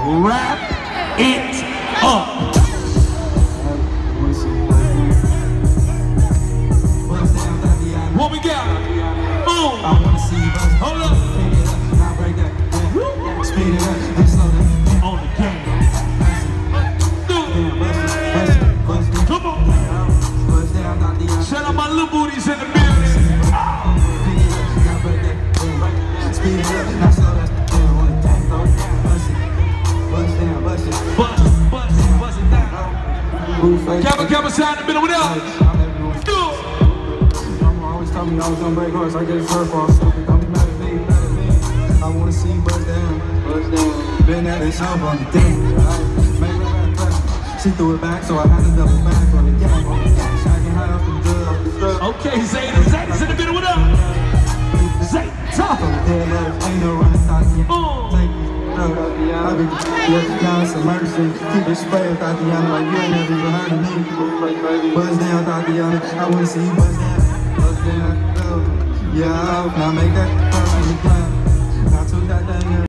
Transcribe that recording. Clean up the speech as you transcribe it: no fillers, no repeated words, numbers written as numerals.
Wrap it up. What we got? Boom. I wanna see you buzz. Hold up. Now break that. Speed it up. And slow down. On the game. Come on. Shout out my little booties in the building. Speed it up. Now slow down. On the game. Bust down. Bust it. Bust it down. Camera side in the middle. What up? Tell me I was gonna break hearts, I get his hurt for stupid. Don't be mad at me. I wanna see you buzz down. Been at this help on the thing. Make her back pressure. She threw it back, so I had to double back on the game. Shacking high up and good off the strip. Okay, Zay's in the middle. What up? Zay, top. On the dead letters, ain't no running stop yet. Take it. I be working down some mercy. Keep it sprayed with Tatiana like you ain't never even heard of me. Buzz down, Tatiana. I wanna see you buzz down. Yeah, now make that